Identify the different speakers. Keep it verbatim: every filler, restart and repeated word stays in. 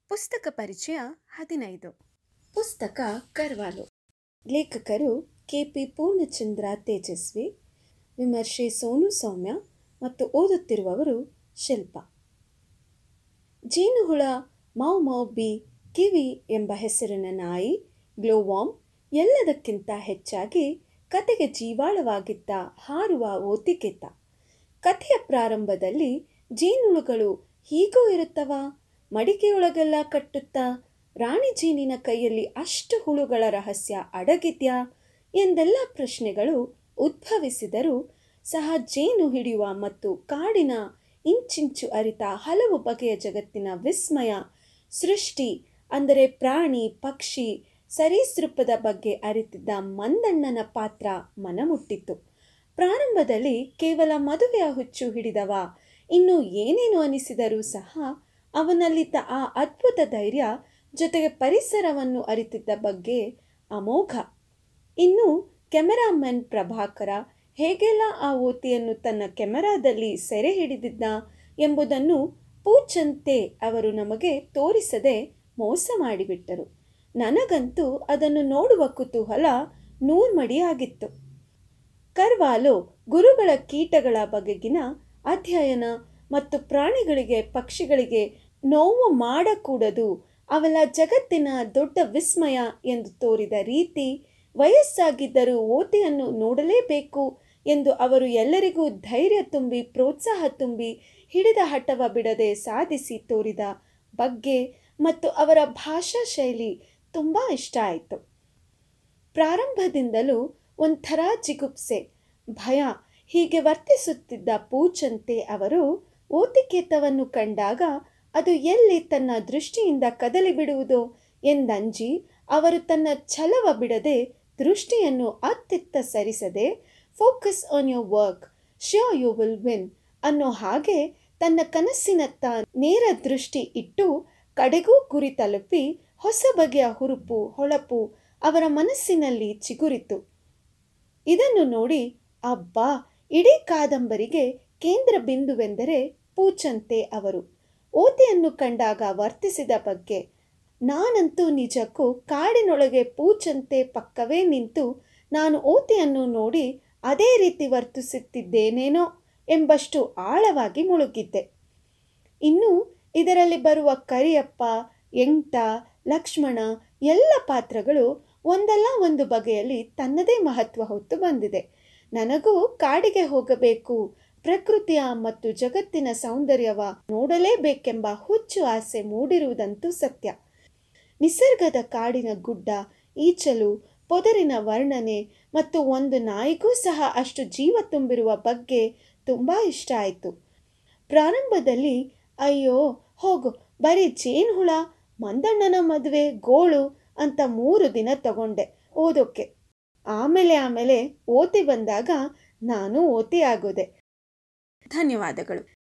Speaker 1: ಪುಸ್ತಕ ಪರಿಚಯ ಹದಿನೈದು. ಪುಸ್ತಕ ಕರ್ವಾಲೋ. ಲೇಖಕರು ಕೆ ಪಿ ಪೂರ್ಣಚಂದ್ರ ತೇಜಸ್ವಿ. ವಿಮರ್ಶೆ ಸೋನು ಸೌಮ್ಯ ಮತ್ತು ಓದುತ್ತಿರುವವರು ಶಿಲ್ಪ. ಜೇನುಹುಳ, ಮೌ ಮೌ ಬಿ, ಕಿವಿ ಎಂಬ ಹೆಸರಿನ ನಾಯಿ, ಗ್ಲೋವಾರ್ಮ್, ಎಲ್ಲದಕ್ಕಿಂತ ಹೆಚ್ಚಾಗಿ ಕತೆಗೆ ಜೀವಾಳವಾಗಿದ್ದ ಹಾರುವ ಓತಿಕೆತ್ತ. ಕಥೆಯ ಪ್ರಾರಂಭದಲ್ಲಿ ಜೇನುಹುಳುಗಳು ಹೀಗೂ ಇರುತ್ತವ, ಮಡಿಕೆಯೊಳಗೆಲ್ಲ ಕಟ್ಟುತ್ತಾ, ರಾಣಿ ಜೇನಿನ ಕೈಯಲ್ಲಿ ಅಷ್ಟು ಹುಳುಗಳ ರಹಸ್ಯ ಅಡಗಿದ್ಯಾ ಎಂದೆಲ್ಲ ಪ್ರಶ್ನೆಗಳು ಉದ್ಭವಿಸಿದರೂ ಸಹ ಜೇನು ಹಿಡಿಯುವ ಮತ್ತು ಕಾಡಿನ ಇಂಚಿಂಚು ಅರಿತ ಹಲವು ಬಗೆಯ ಜಗತ್ತಿನ ವಿಸ್ಮಯ ಸೃಷ್ಟಿ ಅಂದರೆ ಪ್ರಾಣಿ ಪಕ್ಷಿ ಸರೀಸೃಪದ ಬಗ್ಗೆ ಅರಿತಿದ್ದ ಮಂದಣ್ಣನ ಪಾತ್ರ ಮನಮುಟ್ಟಿತ್ತು. ಪ್ರಾರಂಭದಲ್ಲಿ ಕೇವಲ ಮದುವೆಯ ಹುಚ್ಚು ಹಿಡಿದವ ಇನ್ನು ಏನೇನು ಅನಿಸಿದರೂ ಸಹ ಅವನಲ್ಲಿದ್ದ ಆ ಅದ್ಭುತ ಧೈರ್ಯ ಜೊತೆಗೆ ಪರಿಸರವನ್ನು ಅರಿತಿದ್ದ ಬಗ್ಗೆ ಅಮೋಘ. ಇನ್ನು ಕೆಮೆರಾಮನ್ ಪ್ರಭಾಕರ ಹೇಗೆಲ್ಲ ಆ ಓತಿಯನ್ನು ತನ್ನ ಕೆಮೆರಾದಲ್ಲಿ ಸೆರೆ ಹಿಡಿದಿದ್ದ ಎಂಬುದನ್ನು ಪೂಚಂತೆ ಅವರು ನಮಗೆ ತೋರಿಸದೆ ಮೋಸ ಮಾಡಿಬಿಟ್ಟರು. ನನಗಂತೂ ಅದನ್ನು ನೋಡುವ ಕುತೂಹಲ ನೂರ್ಮಡಿಯಾಗಿತ್ತು. ಕರ್ವಾಲೋ ಗುರುಗಳ ಕೀಟಗಳ ಬಗೆಗಿನ ಅಧ್ಯಯನ ಮತ್ತು ಪ್ರಾಣಿಗಳಿಗೆ ಪಕ್ಷಿಗಳಿಗೆ ನೋವು ಮಾಡಕೂಡದು, ಅವೆಲ್ಲ ಜಗತ್ತಿನ ದೊಡ್ಡ ವಿಸ್ಮಯ ಎಂದು ತೋರಿದ ರೀತಿ, ವಯಸ್ಸಾಗಿದ್ದರೂ ಓತಿಯನ್ನು ನೋಡಲೇಬೇಕು ಎಂದು ಅವರು ಎಲ್ಲರಿಗೂ ಧೈರ್ಯ ತುಂಬಿ ಪ್ರೋತ್ಸಾಹ ತುಂಬಿ ಹಿಡಿದ ಹಠವ ಬಿಡದೆ ಸಾಧಿಸಿ ತೋರಿದ ಬಗ್ಗೆ ಮತ್ತು ಅವರ ಭಾಷಾ ಶೈಲಿ ತುಂಬ ಇಷ್ಟ ಆಯಿತು. ಪ್ರಾರಂಭದಿಂದಲೂ ಒಂಥರ ಜಿಗುಪ್ಸೆ, ಭಯ ಹೀಗೆ ವರ್ತಿಸುತ್ತಿದ್ದ ಪೂಚಂತೆ ಅವರು ಓತಿಕೇತವನ್ನು ಕಂಡಾಗ ಅದು ಎಲ್ಲಿ ತನ್ನ ದೃಷ್ಟಿಯಿಂದ ಕದಲಿ ಬಿಡುವುದೋ ಎಂದಂಜಿ ಅವರು ತನ್ನ ಛಲವ ಬಿಡದೆ ದೃಷ್ಟಿಯನ್ನು ಅತ್ತಿತ್ತ ಸರಿಸದೆ focus on your work, sure you will win ಅನ್ನೋ ಹಾಗೆ ತನ್ನ ಕನಸಿನತ್ತ ನೇರ ದೃಷ್ಟಿ ಇಟ್ಟು ಕಡೆಗೂ ಗುರಿ ತಲುಪಿ ಹೊಸ ಬಗೆಯ ಹುರುಪು ಹೊಳಪು ಅವರ ಮನಸ್ಸಿನಲ್ಲಿ ಚಿಗುರಿತು. ಇದನ್ನು ನೋಡಿ ಅಬ್ಬಾ, ಇಡೀ ಕಾದಂಬರಿಗೆ ಕೇಂದ್ರ ಬಿಂದುವೆಂದರೆ ಪೂಚಂತೆ ಅವರು ಓತಿಯನ್ನು ಕಂಡಾಗ ವರ್ತಿಸಿದ ಬಗ್ಗೆ. ನಾನಂತೂ ನಿಜಕ್ಕೂ ಕಾಡಿನೊಳಗೆ ಪೂಚಂತೆ ಪಕ್ಕವೇ ನಿಂತು ನಾನು ಓತಿಯನ್ನು ನೋಡಿ ಅದೇ ರೀತಿ ವರ್ತಿಸುತ್ತಿದ್ದೇನೇನೋ ಎಂಬಷ್ಟು ಆಳವಾಗಿ ಮುಳುಗಿದ್ದೆ. ಇನ್ನು ಇದರಲ್ಲಿ ಬರುವ ಕರಿಯಪ್ಪ, ಎಂಟ, ಲಕ್ಷ್ಮಣ ಎಲ್ಲ ಪಾತ್ರಗಳು ಒಂದಲ್ಲ ಒಂದು ಬಗೆಯಲ್ಲಿ ತನ್ನದೇ ಮಹತ್ವ ಹೊತ್ತು ಬಂದಿದೆ. ನನಗೂ ಕಾಡಿಗೆ ಹೋಗಬೇಕು, ಪ್ರಕೃತಿಯ ಮತ್ತು ಜಗತ್ತಿನ ಸೌಂದರ್ಯವ ನೋಡಲೇಬೇಕೆಂಬ ಹುಚ್ಚು ಆಸೆ ಮೂಡಿರುವುದಂತೂ ಸತ್ಯ. ನಿಸರ್ಗದ ಕಾಡಿನ ಗುಡ್ಡ, ಈಚಲು, ಪೊದರಿನ ವರ್ಣನೆ ಮತ್ತು ಒಂದು ನಾಯಿಗೂ ಸಹ ಅಷ್ಟು ಜೀವ ತುಂಬಿರುವ ಬಗ್ಗೆ ತುಂಬ ಇಷ್ಟ ಆಯಿತು. ಪ್ರಾರಂಭದಲ್ಲಿ ಅಯ್ಯೋ ಹೋಗು ಬರೀ ಜೇನುಹುಳ, ಮಂದಣ್ಣನ ಮದುವೆ, ಗೋಳು ಅಂತ ಮೂರು ದಿನ ತಗೊಂಡೆ ಓದೋಕೆ. ಆಮೇಲೆ ಆಮೇಲೆ ಓತಿ ಬಂದಾಗ ನಾನು ಓತಿ ಆಗೋದೆ.
Speaker 2: ಧನ್ಯವಾದಗಳು.